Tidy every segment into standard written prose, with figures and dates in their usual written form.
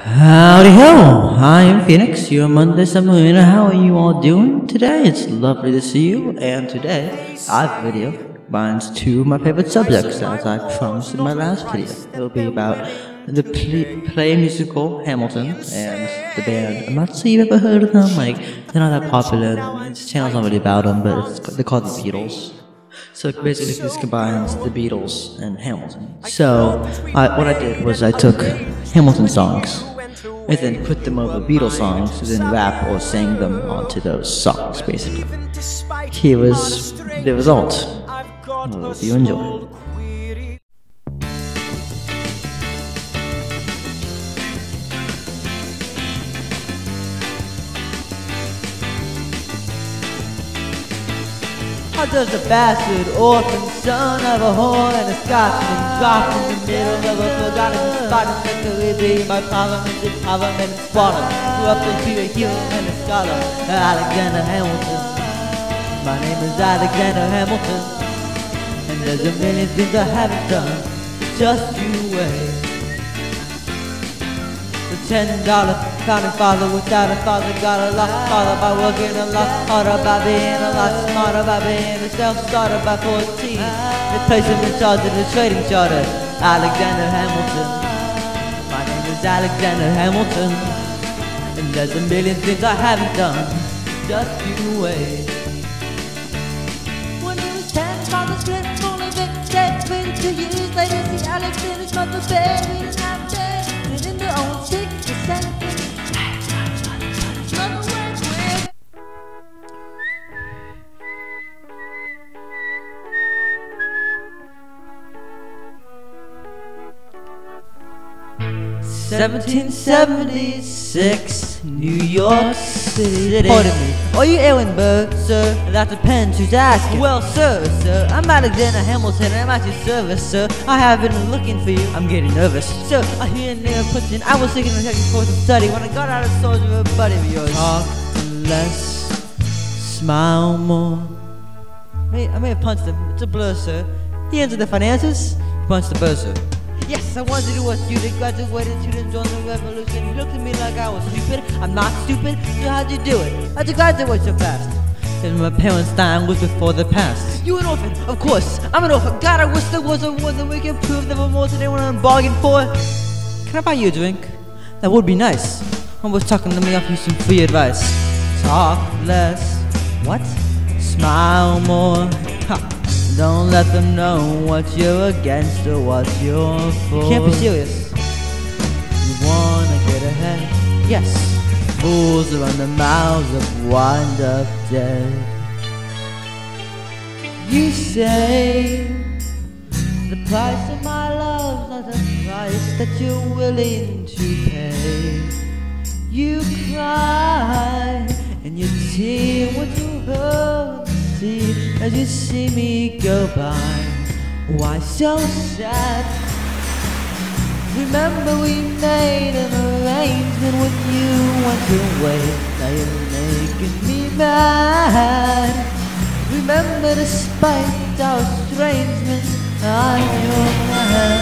Howdy ho! I am Phoenix, your Monday Summer. How are you all doing today? It's lovely to see you, and today I have a video binds two of my favorite subjects, as I promised in my last video. It'll be about the play musical Hamilton and the band. I'm not sure you've ever heard of them, like, they're not that popular. This channel's not really about them, but they're called the Beatles. So basically this combines the Beatles and Hamilton. So what I did was I took Hamilton songs and then put them over Beatles songs and then rap or sang them onto those songs, basically. Here was the result. I hope you enjoy. How does a bastard orphan son of a whore and a Scotsman drop in the middle of a forgotten spot in the Caribbean by Parliament and Parliament and Squalor? Grew up to be a hero and a scholar, Alexander Hamilton. My name is Alexander Hamilton, and there's a million things I haven't done, just you wait. The $10 founding father without a father got a lot farther by working a lot harder, by being a lot smarter, by being a self-starter by 14. They placed him in charge of the trading charter, Alexander Hamilton. My name is Alexander Hamilton, and there's a million things I haven't done, just you wait. When he was 10, father split, full of it, dead, waited 2 years later, see Alexander's mother buried in that bed, and in their own 6%. 1776, New York City. Pardon me, are you Ehrenberg, sir? That depends who's asking. Well, sir, I'm Alexander Hamilton, I'm at your service, sir. I have been looking for you, I'm getting nervous. Sir, I hear near Putin, I was thinking of taking a course of study when I got out of stores with a buddy of yours. Talk less, smile more. I may have punched him, it's a blur, sir. He entered the finances, he punched the bursar. Yes, I wanted to was you. They graduated students on the revolution. You looked at me like I was stupid. I'm not stupid, so how'd you do it? How'd you graduate so fast? And my parents' time was before the past. You an orphan? Of course, I'm an orphan. God, I wish there was a war that we could prove there were more than anyone on bargain for. Can I buy you a drink? That would be nice. I was talking, let me offer you some free advice. Talk less. What? Smile more. Ha. Don't let them know what you're against or what you're for. You can't be serious. You wanna get ahead? Yes. Fools around the mouths of wind up dead. You say the price of my love's not the price that you're willing to pay. You cry and you tear what you heard. See, as you see me go by, why so sad? Remember we made an arrangement when you went away. Now you're making me mad. Remember despite our estrangement, I'm your man.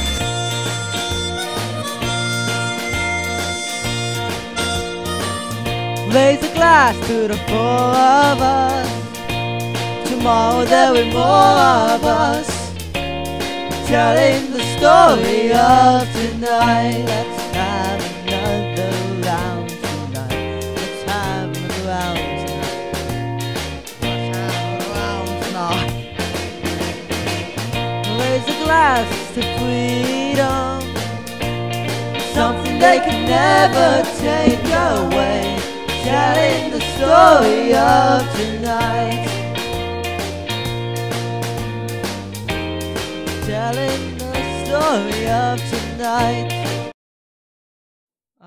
Raise a glass to the four of us. Tomorrow there'll be more of us, telling the story of tonight. Let's have another round tonight. Let's have another round tonight. Let's have a round tonight. Raise a glass to freedom, something they can never take away, telling the story of tonight. Telling the story of tonight. I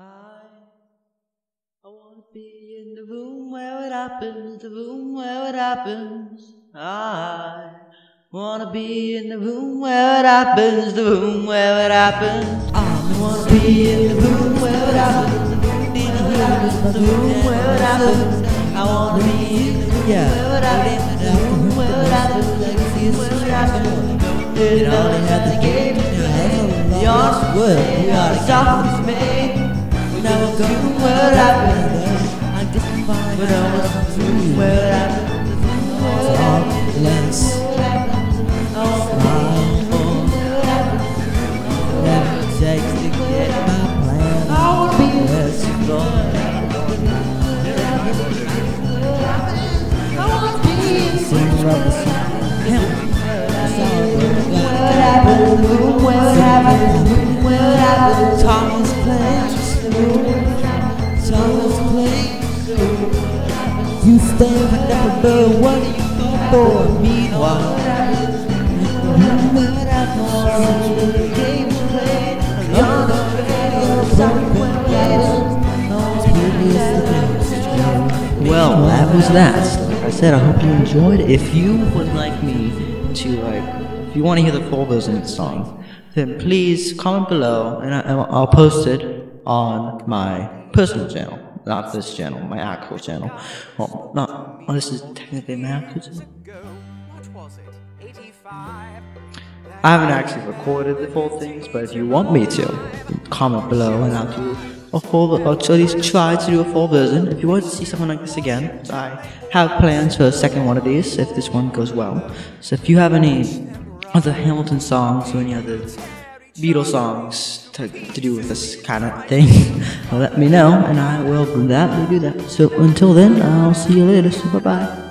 wanna be in the room where it happens, the room where it happens. I wanna be in the room where it happens, the room where it happens. I wanna be in the room where it happens, the room where it happens. I wanna be in the room where it happens, the room where it happens. It only had the game to play. The honest word, we are the softest made. Now I'm doing what happened. I guess I'm fine, but I was doing what happened. Talkless, whatever it takes to get my plan. I wanna be where you go. I wanna be singing of the song. What happened? Thomas plays. You stand for nothing but what are you for? Meanwhile, the game played on the radio. Well, that was that. Like I said, I hope you enjoyed. If you would like me to if you want to hear the full version of the song, then please comment below, and I'll post it on my personal channel, not this channel, my actual channel. Well, not. Well, this is technically my actual channel. I haven't actually recorded the full things, but if you want me to, comment below and I'll do a full. I'll at least try to do a full version. If you want to see something like this again, I have plans for a second one of these if this one goes well. So if you have any other Hamilton songs or any other Beatle songs to do with this kind of thing, let me know and I will gladly do that. So until then, I'll see you later. So bye bye.